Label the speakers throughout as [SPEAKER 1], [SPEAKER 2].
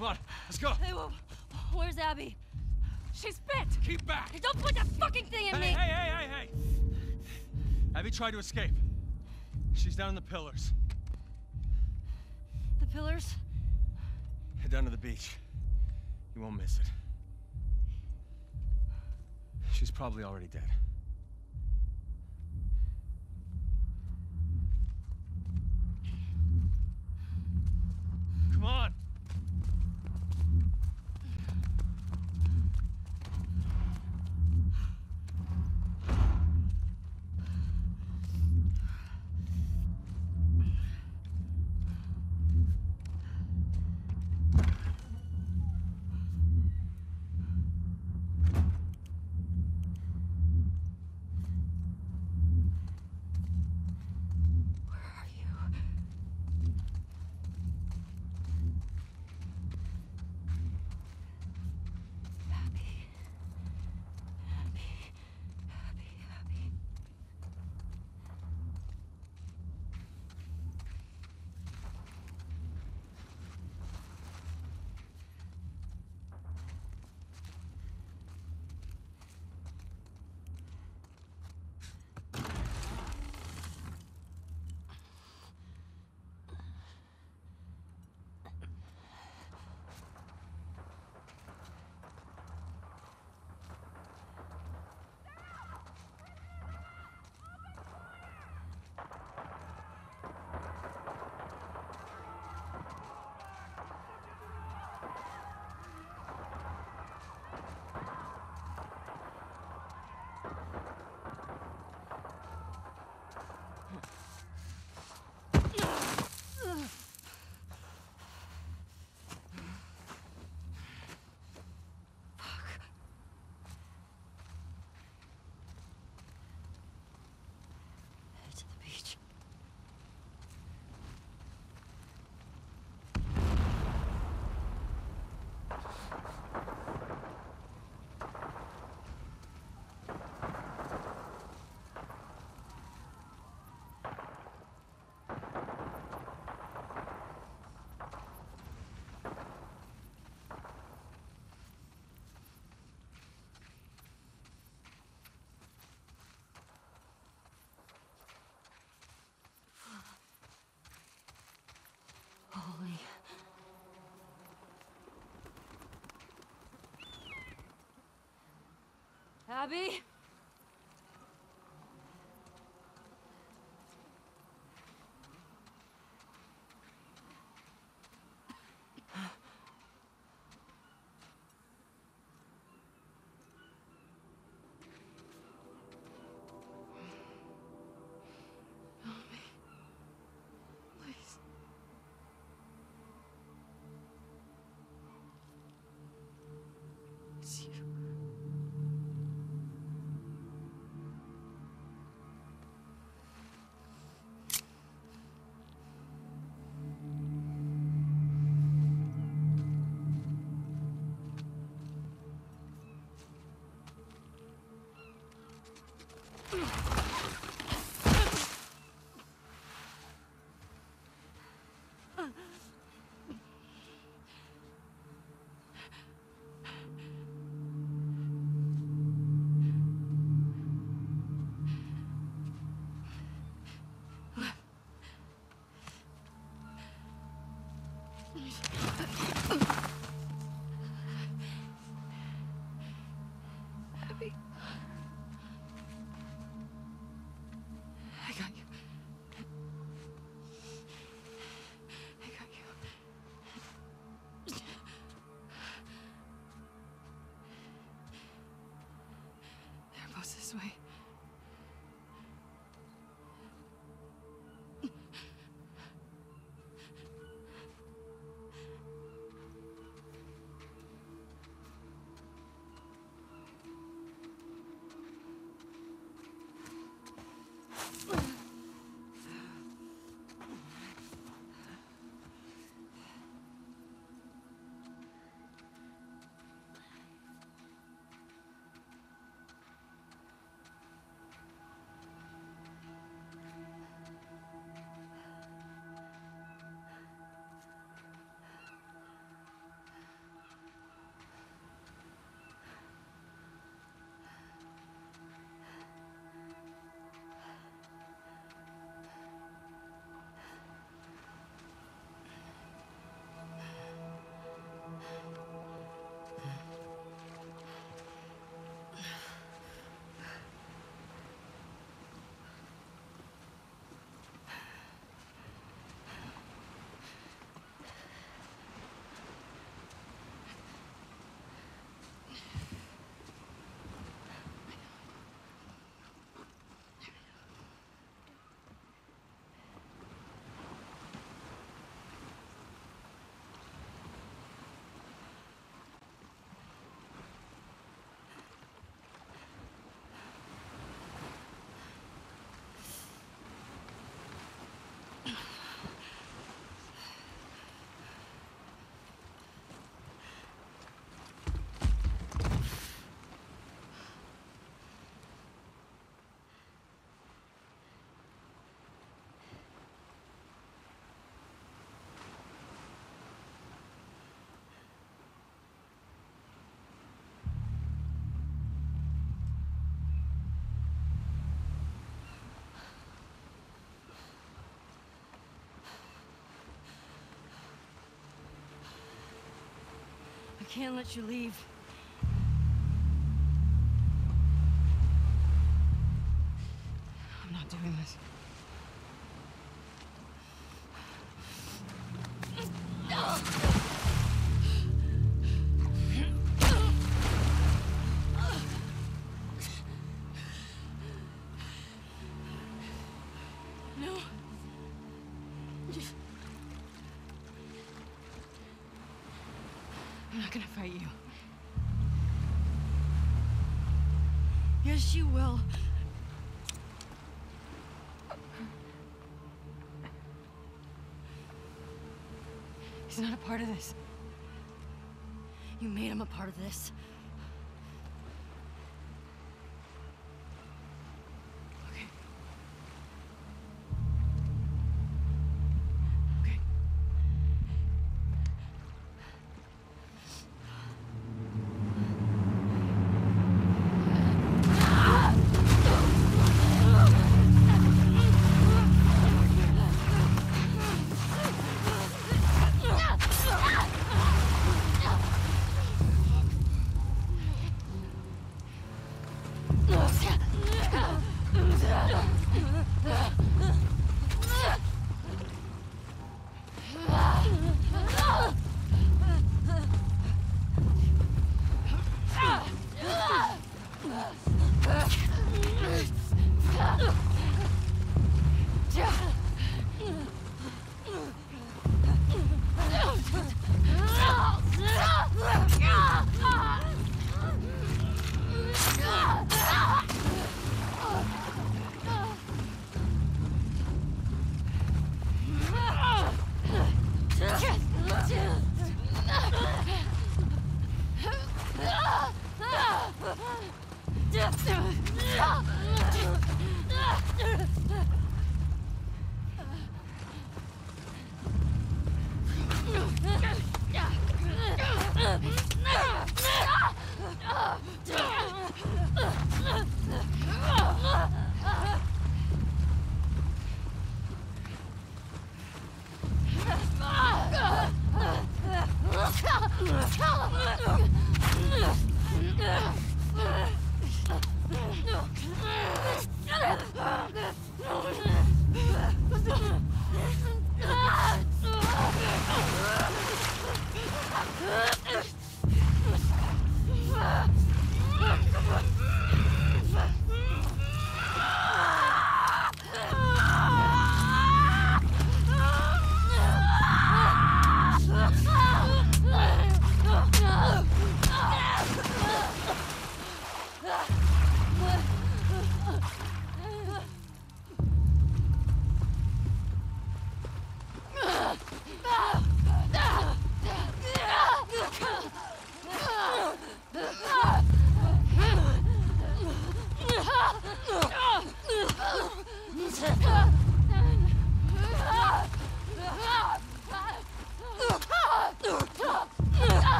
[SPEAKER 1] Come on, let's go.
[SPEAKER 2] Hey, where's Abby? She's bit!
[SPEAKER 1] Keep back!
[SPEAKER 2] Hey, don't put that fucking thing in me!
[SPEAKER 1] Hey! Abby tried to escape. She's down in the pillars.
[SPEAKER 2] The pillars?
[SPEAKER 1] Head down to the beach. You won't miss it. She's probably already dead. Come on!
[SPEAKER 2] Holy. Abby? Abby. I got you. I got you. They're both this way. can't let you leave. I'm not doing this. No. I'm not gonna fight you. Yes, you will. He's not a part of this. You made him a part of this. Okay. Okay.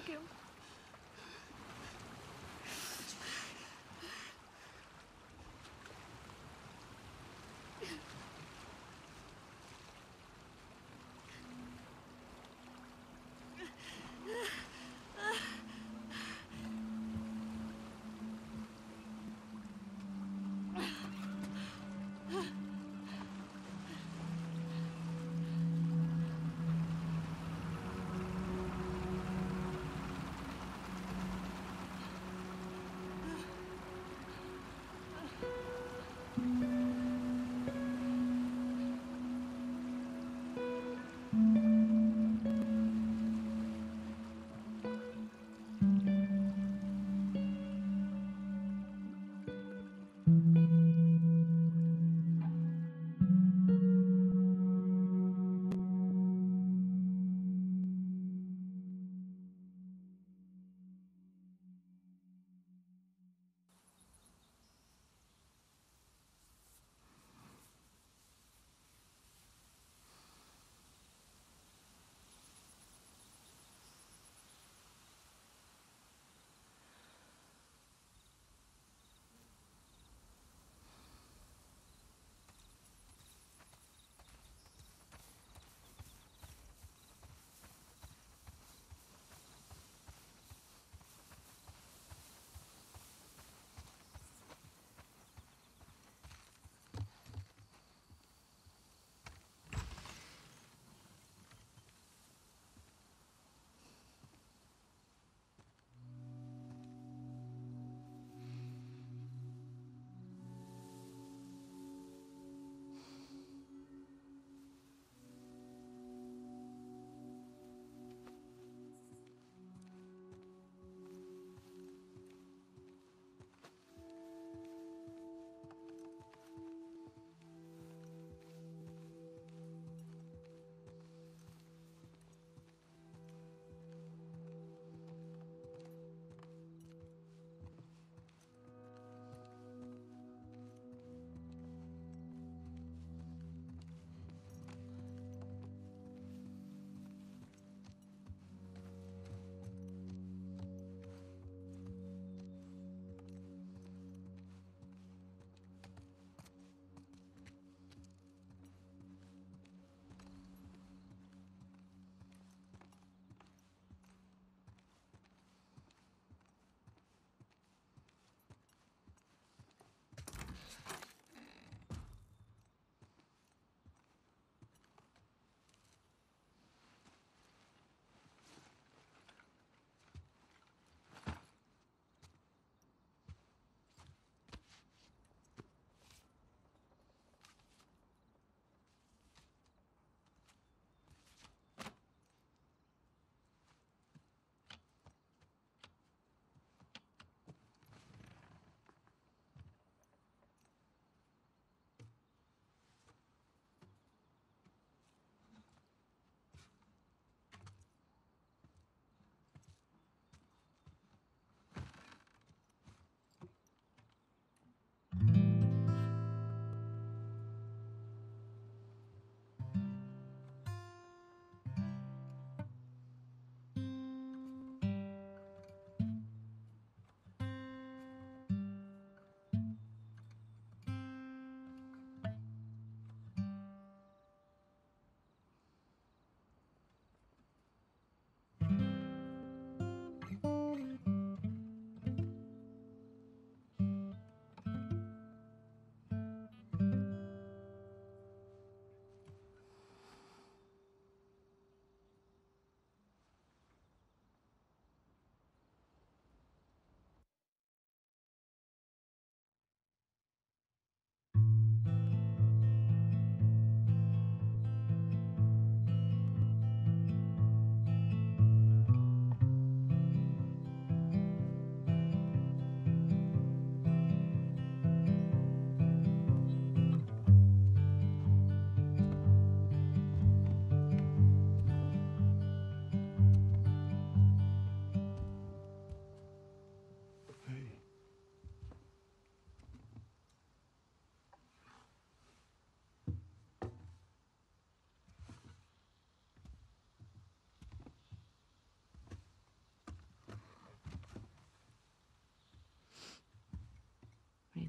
[SPEAKER 2] take him.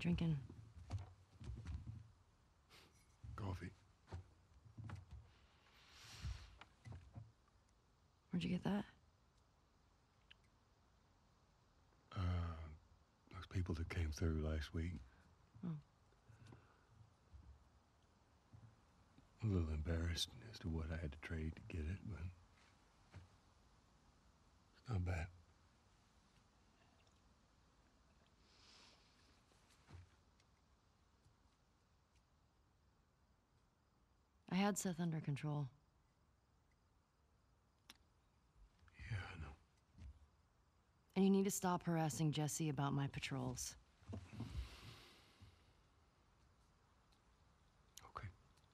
[SPEAKER 2] drinking?
[SPEAKER 3] Coffee.
[SPEAKER 2] Where'd you get that?
[SPEAKER 3] Those people that came through last week.
[SPEAKER 2] Oh.
[SPEAKER 3] A little embarrassed as to what I had to trade to get it, but it's not bad.
[SPEAKER 2] I had Seth under control.
[SPEAKER 3] Yeah, I know.
[SPEAKER 2] And you need to stop harassing Jesse about my patrols.
[SPEAKER 3] Okay.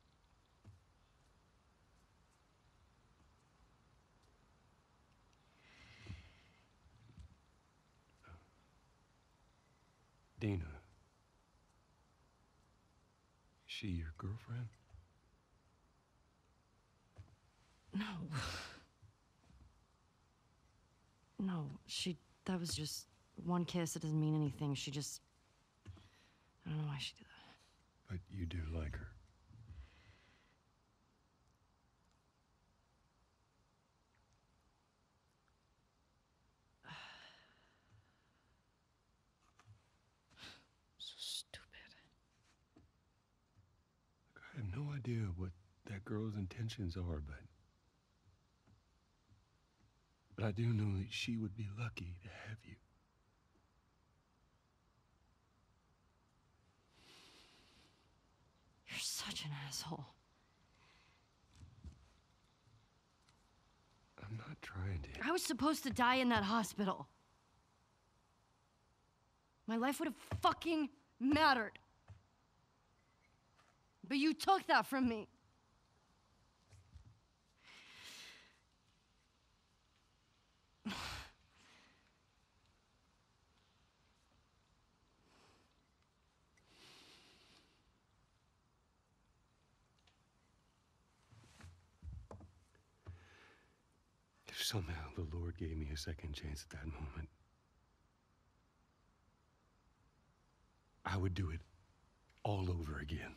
[SPEAKER 3] Dina. Is she your girlfriend?
[SPEAKER 2] No. No, that was just one kiss. It doesn't mean anything. I don't know why she did that.
[SPEAKER 3] But you do like her.
[SPEAKER 2] So stupid.
[SPEAKER 3] Look, I have no idea what that girl's intentions are, but I do know that she would be lucky to have you.
[SPEAKER 2] You're such an asshole.
[SPEAKER 3] I'm not trying to.
[SPEAKER 2] I was supposed to die in that hospital. My life would have fucking mattered. But you took that from me.
[SPEAKER 3] If somehow the Lord gave me a second chance at that moment, I would do it all over again.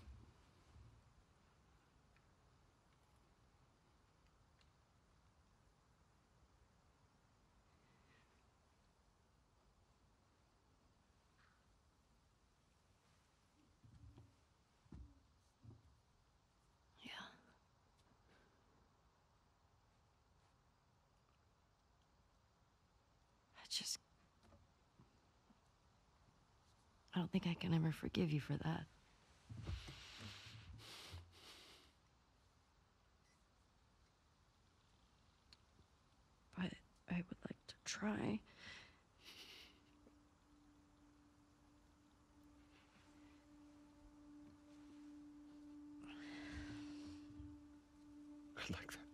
[SPEAKER 2] Yeah. I don't think I can ever forgive you for that. But I would like to try.
[SPEAKER 3] I'd like that.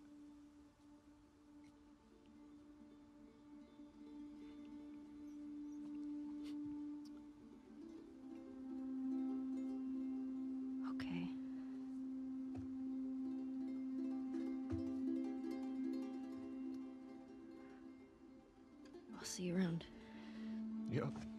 [SPEAKER 2] Okay. I'll see you around.
[SPEAKER 3] Yep.